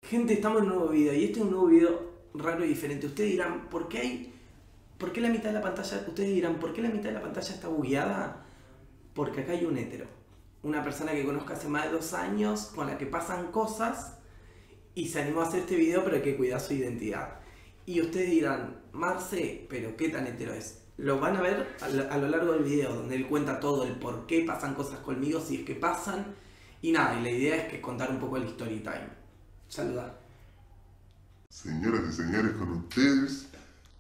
Gente, estamos en un nuevo video y este es un nuevo video raro y diferente. Ustedes dirán, ¿por qué la mitad de la pantalla? Ustedes dirán, ¿por qué la mitad de la pantalla está bugueada? Porque acá hay un hétero. Una persona que conozco hace más de 2 años, con la que pasan cosas y se animó a hacer este video, pero hay que cuidar su identidad. Y ustedes dirán, Marce, ¿pero qué tan hetero es? Lo van a ver a lo largo del video, donde él cuenta todo, el por qué pasan cosas conmigo, si es que pasan. Y nada, y la idea es que contar un poco el story time. Saludar. Señoras y señores, con ustedes,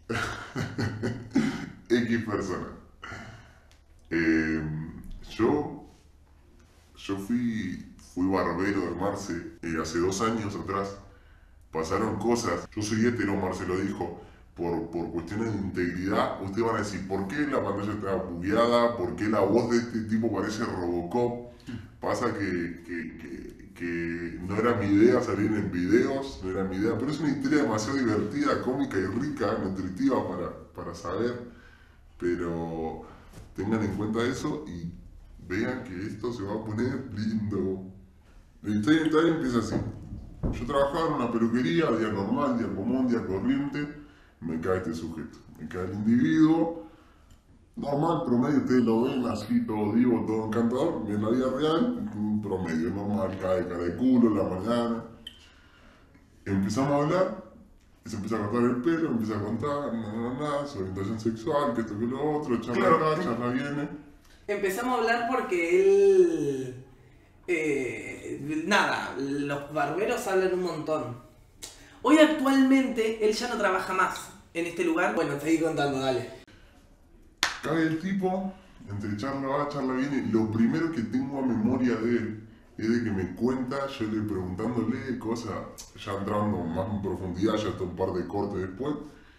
X persona. Yo fui barbero de Marce hace 2 años atrás. Pasaron cosas. Yo soy hetero, Marce lo dijo. Por cuestiones de integridad, ustedes van a decir, ¿por qué la pantalla está bugueada? ¿Por qué la voz de este tipo parece Robocop? Pasa que no era mi idea salir en videos, no era mi idea, pero es una historia demasiado divertida, cómica y rica, nutritiva para saber. Pero tengan en cuenta eso y vean que esto se va a poner lindo. La historia empieza así. Yo trabajaba en una peluquería, día normal, día común, día corriente. Me cae este sujeto, me cae el individuo, normal, promedio, ustedes lo ven así, todo divo, todo encantador, en la vida real, un promedio normal, cae cara de culo en la mañana. Empezamos a hablar, se empieza a cortar el pelo, empieza a contar, su orientación sexual, que esto que lo otro, charla acá, charla viene. Empezamos a hablar porque él... nada, los barberos hablan un montón. Hoy actualmente él ya no trabaja más en este lugar. Bueno, seguí contando, dale. Cae el tipo, entre charla va, charla viene. Lo primero que tengo a memoria de él es de que me cuenta, yo le preguntándole cosas, ya entrando más en profundidad, ya hasta un par de cortes después,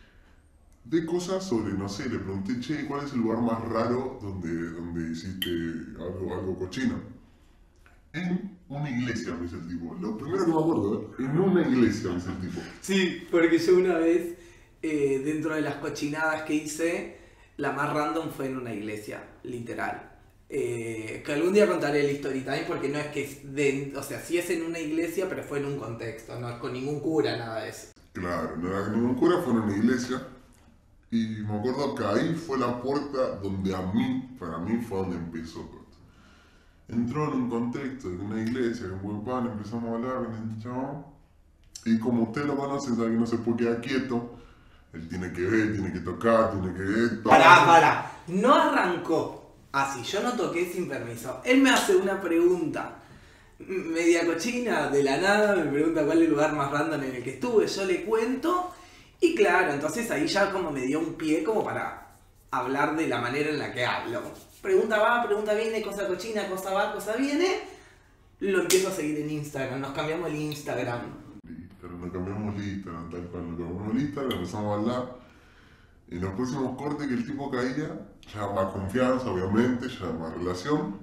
de cosas sobre, no sé, le pregunté, che, ¿cuál es el lugar más raro donde hiciste algo cochino? En una iglesia, me dice el tipo. Lo primero que me acuerdo, en una iglesia, me dice el tipo. Sí, porque yo una vez, dentro de las cochinadas que hice, la más random fue en una iglesia, literal. Que algún día contaré el story time porque no es que, o sea, sí es en una iglesia, pero fue en un contexto, no es con ningún cura, nada de eso. Claro, no era con ningún cura, fue en una iglesia. Y me acuerdo que ahí fue la puerta donde para mí fue donde empezó todo. Entró en un contexto de una iglesia, con buen pan, empezamos a hablar con el chabón. Y como usted lo conoce, sabe que no se puede quedar quieto. Él tiene que ver, tiene que tocar, tiene que ver. Pará. No arrancó así, yo no toqué sin permiso. Él me hace una pregunta media cochina, de la nada, me pregunta cuál es el lugar más random en el que estuve. Yo le cuento y claro, entonces ahí ya como me dio un pie como para hablar de la manera en la que hablo. Pregunta va, pregunta viene, cosa cochina, cosa va, cosa viene. Lo empiezo a seguir en Instagram, nos cambiamos el Instagram. Pero nos cambiamos el Instagram, tal cual, nos cambiamos el Instagram, empezamos a hablar. En los próximos cortes que el tipo caía, ya más confianza, obviamente, ya más relación.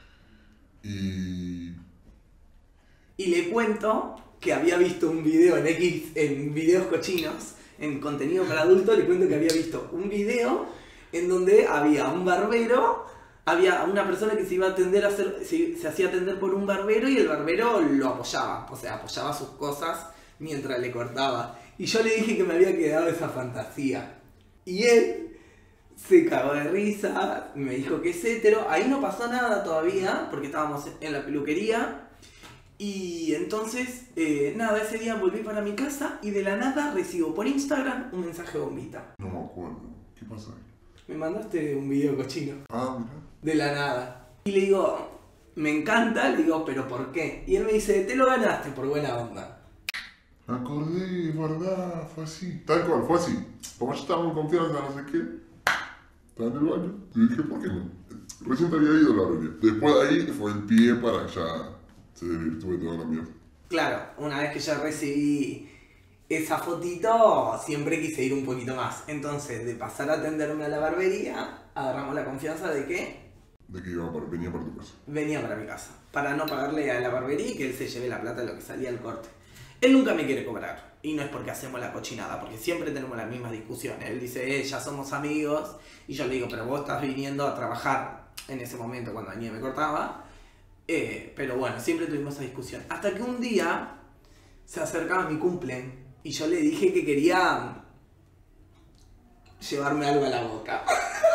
Y le cuento que había visto un video en videos cochinos, en contenido para adultos, le cuento que había visto un video en donde había un barbero, había una persona que se iba a atender se hacía atender por un barbero y el barbero lo apoyaba, o sea, apoyaba sus cosas mientras le cortaba. Y yo le dije que me había quedado esa fantasía. Y él se cagó de risa, me dijo que es hetero. Ahí no pasó nada todavía, porque estábamos en la peluquería. Y entonces, nada, ese día volví para mi casa y de la nada recibo por Instagram un mensaje bombita. no me acuerdo, ¿qué pasó ahí? Me mandaste un video cochino. Ah, mira. De la nada. Y le digo, me encanta, le digo, ¿pero por qué? Y él me dice, te lo ganaste por buena onda. Me acordé, es verdad, fue así. Tal cual, fue así. Como yo estaba en confianza, no sé qué, estaba en el baño. Y dije, ¿por qué no? Recién te había ido la realidad. Después de ahí fue el pie para ya se desvirtuó toda la mierda. Claro, una vez que yo recibí esa fotito, siempre quise ir un poquito más. Entonces, de pasar a atenderme a la barbería, agarramos la confianza de que De que venía para tu casa. venía para mi casa, para no pagarle a la barbería y que él se lleve la plata de lo que salía al corte. Él nunca me quiere cobrar, y no es porque hacemos la cochinada, porque siempre tenemos las mismas discusiones. Él dice, ya somos amigos, y yo le digo, pero vos estás viniendo a trabajar en ese momento cuando venía y me cortaba. Pero bueno, siempre tuvimos esa discusión. Hasta que un día se acercaba mi cumple y yo le dije que quería llevarme algo a la boca.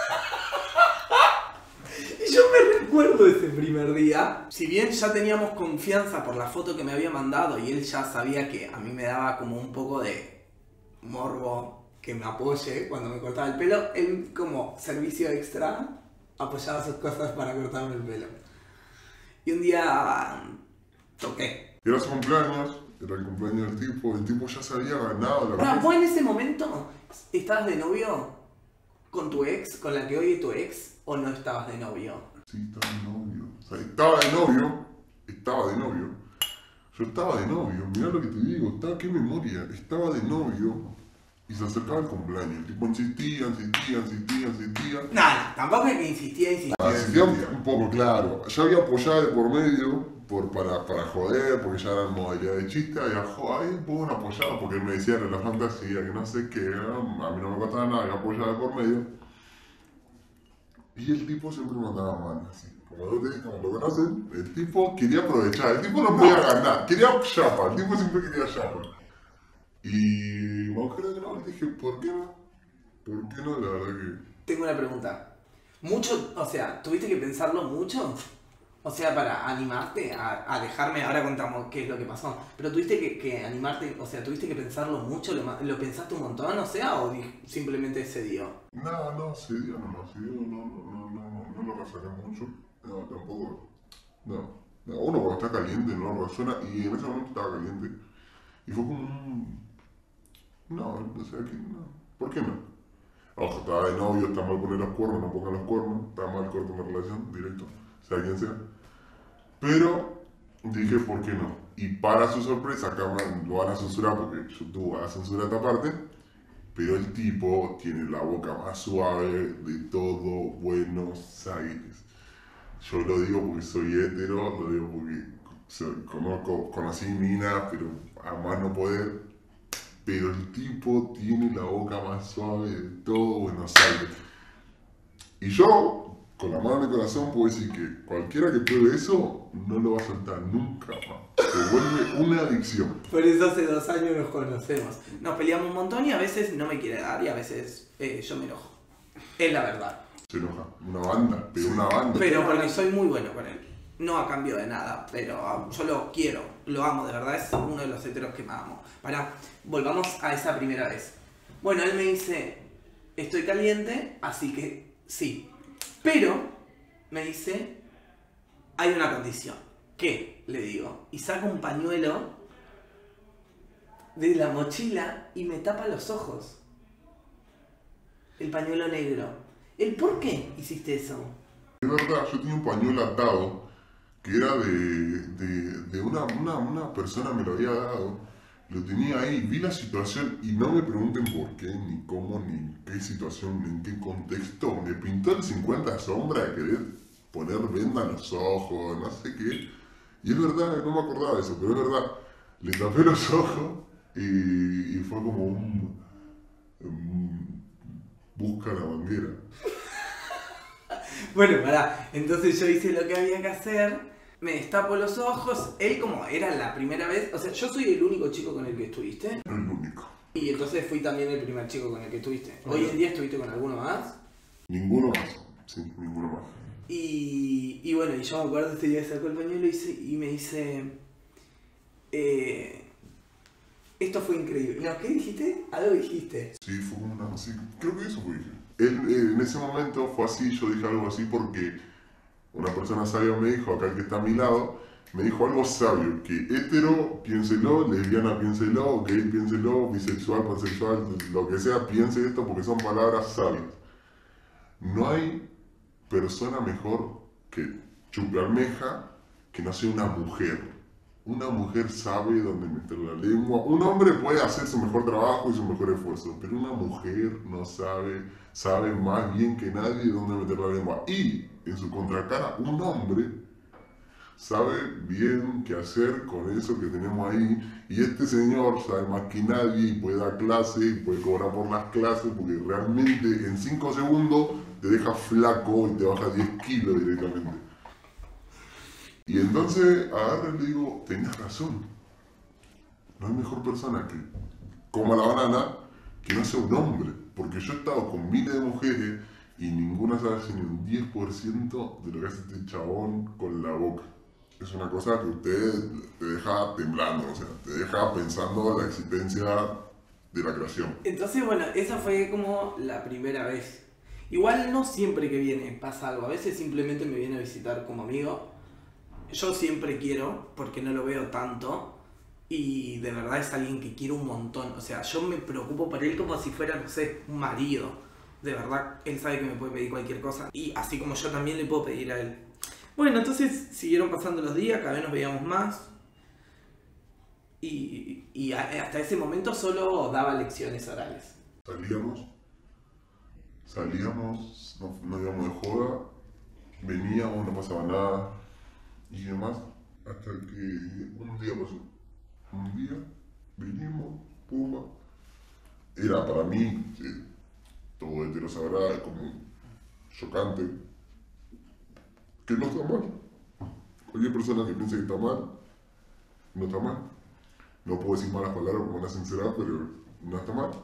Y yo me recuerdo ese primer día. Si bien ya teníamos confianza por la foto que me había mandado y él ya sabía que a mí me daba como un poco de morbo que me apoye cuando me cortaba el pelo, él como servicio extra apoyaba sus cosas para cortarme el pelo. Y un día toqué. Era su cumpleaños, era el cumpleaños del tipo, el tipo ya se había ganado la Ahora, ¿vos en ese momento estabas de novio con tu ex, con la que hoy es tu ex, o no estabas de novio? Sí, estaba de novio. O sea, estaba de novio. Yo estaba de novio, mirá lo que te digo, qué memoria. Estaba de novio y se acercaba el cumpleaños. El tipo insistía. Nada, tampoco es que insistía. Insistía un poco, claro. Ya había apoyado de por medio para joder, porque ya era en modalidad de chiste. Había un poco un apoyado porque él me decía que la fantasía, que no sé qué. A mí no me costaba nada, había apoyado de por medio. Y el tipo siempre me mandaba mal, así. Como lo conocen, el tipo quería aprovechar. El tipo no podía ganar, quería chapa. El tipo siempre quería chapa. Y me acuerdo que no, le dije, ¿por qué no? ¿Por qué no? La verdad que... Tengo una pregunta. ¿Mucho, o sea, tuviste que pensarlo mucho? O sea, para animarte a dejarme, ahora contamos qué es lo que pasó, pero tuviste que animarte, o sea, tuviste que pensarlo mucho, lo pensaste un montón, o sea, o simplemente se dio. No, se dio, no lo resaqué mucho, no, tampoco, no, uno cuando está caliente no lo resuena, y en ese momento estaba caliente, y fue como no, o sea, que no, ¿por qué no? Ojo, estaba de novio, está mal poner los cuernos, no pongan los cuernos, está mal corto una relación, directo, sea quien sea. Pero dije, ¿por qué no? Y para su sorpresa, acá lo van a censurar porque YouTube va a censurar esta parte, pero el tipo tiene la boca más suave de todo Buenos Aires. Yo lo digo porque soy hétero, lo digo porque conocí mina, pero a más no poder. Pero el tipo tiene la boca más suave de todo Buenos Aires. Y yo, con la mano en el corazón, puedo decir que cualquiera que pruebe eso no lo va a soltar nunca más. Se vuelve una adicción. Por eso hace 2 años nos conocemos. Nos peleamos un montón y a veces no me quiere dar y a veces yo me enojo. Es la verdad. Se enoja. Una banda, pero una banda. Pero porque soy muy bueno con él. No a cambio de nada, pero yo lo quiero, lo amo, de verdad es uno de los heteros que más amo. Volvamos a esa primera vez. Bueno, él me dice, estoy caliente, así que sí. Pero, me dice, hay una condición. ¿Qué? Le digo. Y saca un pañuelo de la mochila y me tapa los ojos. El pañuelo negro. ¿El por qué hiciste eso? Es verdad, yo tenía un pañuelo atado que era de una persona me lo había dado. Lo tenía ahí, vi la situación y no me pregunten por qué, ni cómo, ni qué situación, ni en qué contexto. Me pintó el 50 sombra de querer poner venda en los ojos, no sé qué. Y es verdad, no me acordaba de eso, pero es verdad. Le tapé los ojos y fue como un busca la manguera. Bueno, entonces yo hice lo que había que hacer. Me destapo los ojos, él como era la primera vez, o sea, yo soy el único chico con el que estuviste. El único. Y entonces fui también el primer chico con el que estuviste. ¿Hoy en día estuviste con alguno más? Ninguno más, sí, ninguno más. Y bueno, y yo me acuerdo este día sacó el pañuelo y me dice, esto fue increíble. No, ¿qué dijiste? Algo dijiste. Sí, fue una, sí, creo que eso fue. Él, en ese momento fue así, yo dije algo así porque una persona sabia me dijo, acá el que está a mi lado, me dijo algo sabio, que hetero, piénselo, lesbiana, piénselo, gay, piénselo, bisexual, pansexual, lo que sea, piense esto porque son palabras sabias. No hay persona mejor que chupe almeja que no sea una mujer. Una mujer sabe dónde meter la lengua. Un hombre puede hacer su mejor trabajo y su mejor esfuerzo, pero una mujer no sabe más bien que nadie dónde meter la lengua. Y en su contracara, un hombre sabe bien qué hacer con eso que tenemos ahí. Y este señor sabe más que nadie y puede dar clase y puede cobrar por las clases porque realmente en 5 segundos te deja flaco y te baja 10 kilos directamente. Y entonces agarro y le digo, tenías razón. no hay mejor persona que coma la banana que no sea un hombre. Porque yo he estado con miles de mujeres y ninguna sabe hacer ni un 10% de lo que hace este chabón con la boca. Es una cosa que usted te deja temblando, o sea, te deja pensando la existencia de la creación. Entonces, bueno, esa fue como la primera vez. Igual no siempre que viene pasa algo, a veces simplemente me viene a visitar como amigo. Yo siempre quiero, porque no lo veo tanto, y de verdad es alguien que quiero un montón. O sea, yo me preocupo por él como si fuera, no sé, un marido. De verdad, él sabe que me puede pedir cualquier cosa, y así como yo también le puedo pedir a él. Bueno, entonces siguieron pasando los días, cada vez nos veíamos más. Y hasta ese momento solo daba lecciones orales. Salíamos, no íbamos de joda, veníamos, no pasaba nada y demás, hasta que un día pasó. Un día venimos, pumba. Era para mí, todo hetero sabrá, como chocante, que no está mal. Cualquier persona que piense que está mal, no está mal. No puedo decir malas palabras como una sincera, pero no está mal.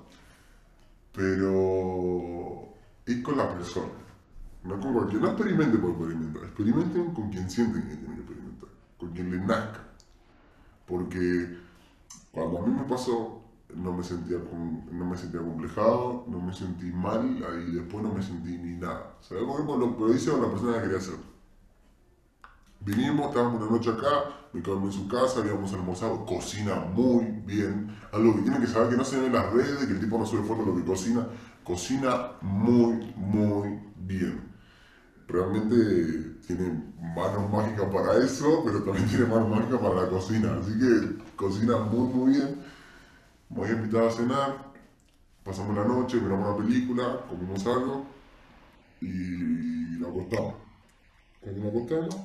Pero es con la persona, no con cualquier. No experimenten por experimentar, experimenten con quien sienten que tienen que experimentar, con quien les nazca. Porque cuando a mí me pasó, no me sentía complejado, no me sentí mal y después no me sentí ni nada. ¿Sabes por qué? Lo hice con la persona que quería hacer. Vinimos, estábamos una noche acá, me quedé en su casa, habíamos almorzado, cocina muy bien. Algo que tienen que saber que no se ve en las redes, que el tipo no sube fotos de lo que cocina muy, muy bien. Realmente tiene manos mágicas para eso, pero también tiene manos mágicas para la cocina. Así que cocina muy, muy bien. Me había invitado a cenar, pasamos la noche, miramos una película, comimos algo y nos acostamos. Cuando nos acostamos,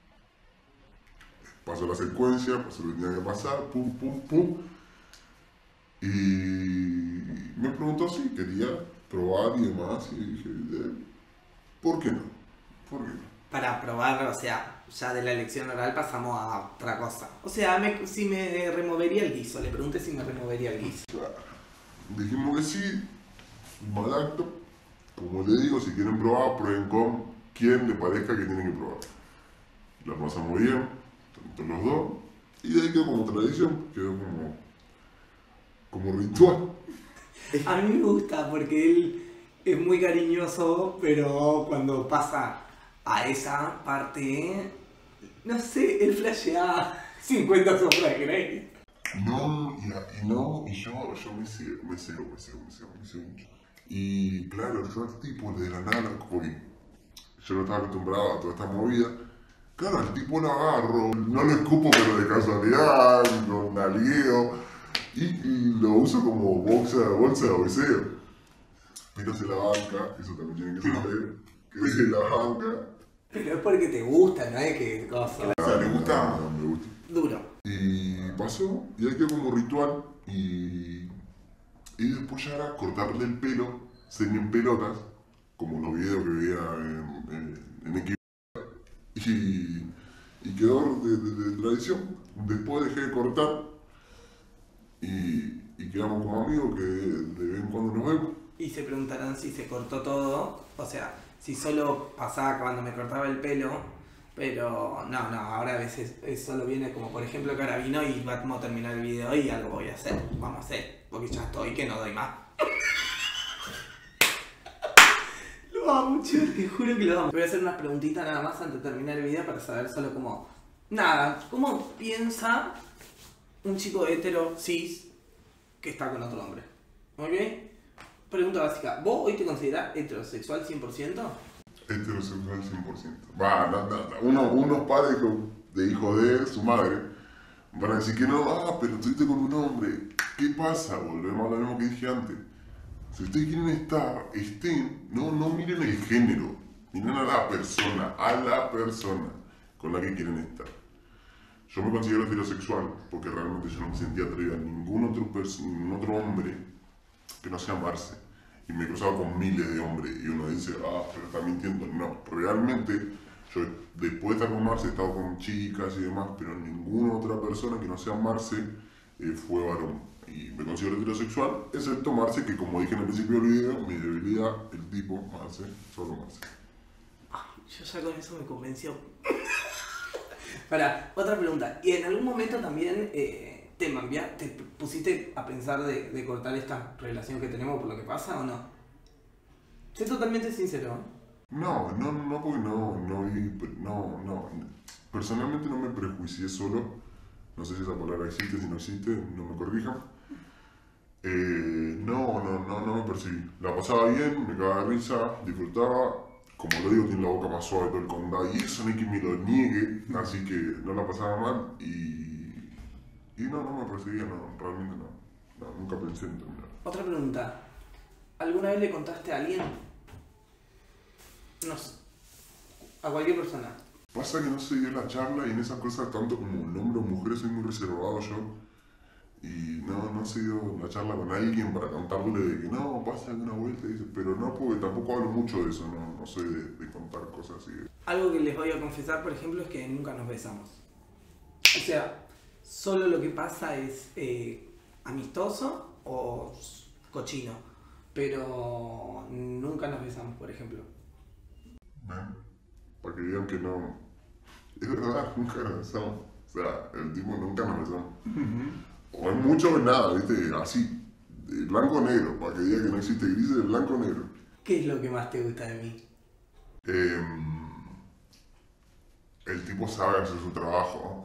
pasó la secuencia, pasó lo que tenía que pasar, pum, pum, pum. Y me preguntó si quería probar y demás, y dije, ¿por qué no? ¿Por qué no? Para probar, o sea, ya de la elección oral pasamos a otra cosa. O sea, si me removería el guiso, le pregunté si me removería el guiso. Claro. Dijimos que sí, mal acto. Como le digo, si quieren probar, prueben con quien le parezca que tienen que probar. La pasamos bien, tanto los dos, y de ahí quedó como tradición, quedó como ritual. A mí me gusta porque él es muy cariñoso, pero cuando pasa a esa parte, no sé, él flashea 50 sombras de Grey. Y yo me cego mucho. Y claro, yo al tipo de la nada, porque yo no estaba acostumbrado a toda esta movida, claro, al tipo lo agarro, no lo escupo pero de casualidad, lo nalgueo, y lo uso como bolsa de boxeo. Pero se la banca, eso también tiene que saber, que se la banca. Pero es porque te gusta, no es que cosa. O sea, ¿le gusta? No, me gusta. Duro. Y pasó, y ahí quedó como ritual, y después ya era cortarle el pelo, semi en pelotas, como los videos que veía en X. Y quedó de tradición. Después dejé de cortar, y quedamos como amigos que de vez en cuando nos vemos. Y se preguntarán si se cortó todo, o sea, si solo pasaba cuando me cortaba el pelo. Pero no, ahora a veces solo viene como por ejemplo que ahora vino y vamos a terminar el video y algo voy a hacer, vamos a hacer, porque ya estoy que no doy más. Lo amo, chico, te juro que lo amo. Te voy a hacer unas preguntitas nada más antes de terminar el video para saber solo cómo... Nada, ¿cómo piensa un chico hetero cis que está con otro hombre? ¿Ok? Pregunta básica, ¿vos hoy te considerás heterosexual 100%? Heterosexual 100%. Va, unos padres de hijos de su madre van a decir que no, pero estuviste con un hombre. ¿Qué pasa? Volvemos a lo mismo que dije antes. Si ustedes quieren estar, estén, no miren el género, miren a la persona con la que quieren estar. Yo me considero heterosexual porque realmente yo no me sentía atraído a ningún otro hombre que no sea Marce. Y me he cruzado con miles de hombres y uno dice, pero está mintiendo. No, realmente yo después de estar con Marce he estado con chicas y demás, pero ninguna otra persona que no sea Marce fue varón. Y me considero heterosexual, excepto Marce, que como dije en el principio del video, mi debilidad, el tipo, Marce, solo Marce. Yo ya con eso me convenció. Para, otra pregunta. ¿Y en algún momento también te pusiste a pensar de cortar esta relación que tenemos por lo que pasa o no? Sé totalmente sincero, ¿eh? No, porque no. Personalmente no me prejuicié solo. No sé si esa palabra existe, si no existe, no me corrijan. No me percibí. La pasaba bien, me cagaba de risa, disfrutaba. Como lo digo, tiene la boca más suave de todo el condado y eso no hay que me lo niegue. Así que no la pasaba mal y no me percibía, no, realmente no, nunca pensé en terminar. Otra pregunta. ¿Alguna vez le contaste a alguien? No sé. A cualquier persona. Pasa que no se dio la charla y en esas cosas, tanto como un hombre o mujer, soy muy reservado yo. Y no se dio la charla con alguien para contarle de que no, pasa una vuelta, dice, pero no, porque tampoco hablo mucho de eso, no soy de contar cosas así. Algo que les voy a confesar, por ejemplo, es que nunca nos besamos. O sea, solo lo que pasa es amistoso o cochino, pero nunca nos besamos, por ejemplo. Para que digan que no. Es verdad, nunca nos besamos. O sea, el tipo nunca nos besamos. O es mucho o nada, ¿viste? Así, de blanco o negro, para que diga que no existe gris, de blanco o negro. ¿Qué es lo que más te gusta de mí? El tipo sabe hacer su trabajo,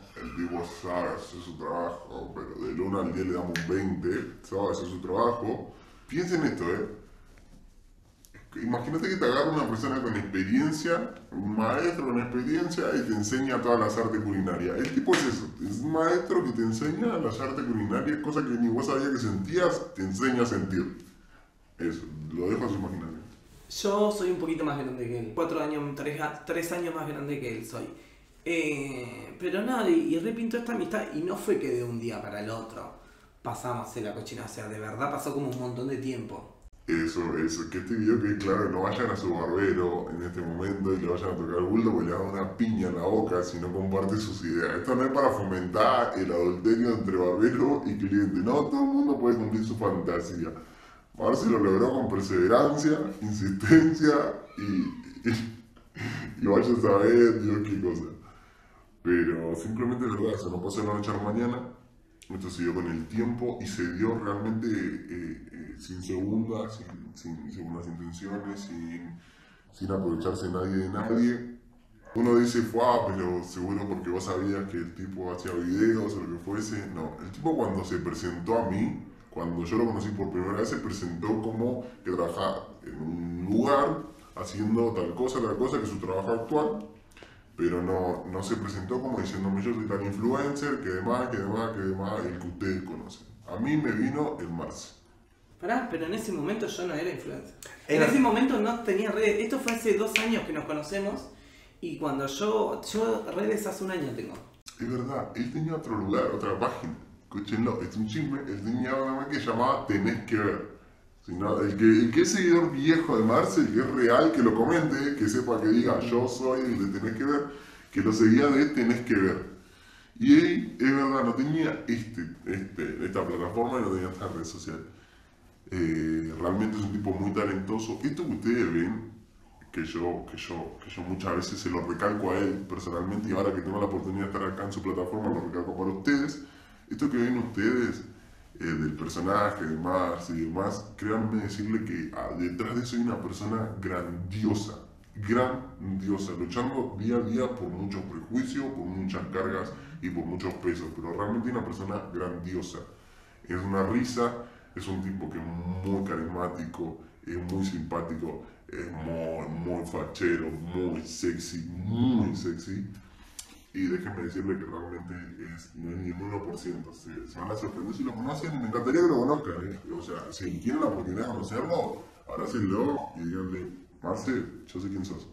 pero del 1 al 10 le damos un 20, sabe hacer su trabajo. Piensa en esto, Imagínate que te agarra una persona con experiencia, un maestro con experiencia y te enseña todas las artes culinarias. El tipo es eso, es un maestro que te enseña las artes culinarias, cosas que ni vos sabías que sentías, te enseña a sentir. Eso, lo dejo a su imaginación. Yo soy un poquito más grande que él, 3 años más grande que él soy. Pero nada, y repinto esta amistad y no fue que de un día para el otro pasamos en la cochina, o sea, de verdad pasó como un montón de tiempo. Eso, que este video que claro, no vayan a su barbero en este momento y le vayan a tocar el bulto porque le dan una piña en la boca si no comparte sus ideas. Esto no es para fomentar el adulterio entre barbero y cliente, no, todo el mundo puede cumplir su fantasía. Marce lo logró con perseverancia, insistencia y vaya a saber Dios qué cosa. Pero simplemente es verdad, eso no pasa de la noche a la mañana. Esto se dio con el tiempo y se dio realmente sin segundas intenciones, sin aprovecharse nadie de nadie. Uno dice, pero seguro porque vos sabías que el tipo hacía videos o lo que fuese. No, el tipo cuando se presentó a mí, cuando yo lo conocí por primera vez, se presentó como que trabajaba en un lugar haciendo tal cosa, que es su trabajo actual. Pero no se presentó como diciéndome yo soy tan influencer, que demás, el que ustedes conocen. A mí me vino el Marce. Pará, pero en ese momento yo no era influencer. En ese momento no tenía redes. Esto fue hace 2 años que nos conocemos y cuando yo redes hace 1 año tengo. Es verdad, él tenía otro lugar, otra página. Escúchenlo, es un chisme. Él tenía una que se llamaba Tenés que ver. Sino el que es seguidor viejo de Marce, el que es real, que lo comente, que sepa que diga yo soy el de Tenés que ver, que lo seguía de Tenés que ver. Y él, es verdad, no tenía esta plataforma y no tenía esta red social. Realmente es un tipo muy talentoso. Esto que ustedes ven, que yo muchas veces se lo recalco a él personalmente y ahora que tengo la oportunidad de estar acá en su plataforma lo recalco para ustedes. Esto que ven ustedes del personaje de Marce y demás, créanme decirle que detrás de eso hay una persona grandiosa, luchando día a día por muchos prejuicios, por muchas cargas y por muchos pesos, pero realmente una persona grandiosa. Es una risa, es un tipo que es muy carismático, es muy simpático, es muy fachero, muy sexy. Y déjenme decirle que realmente no es ni un 1%. Se van a sorprender si lo conocen. Me encantaría que lo conozcan. O sea, si tienen la oportunidad de conocerlo, abrácenlo y díganle, Marce, yo sé quién sos.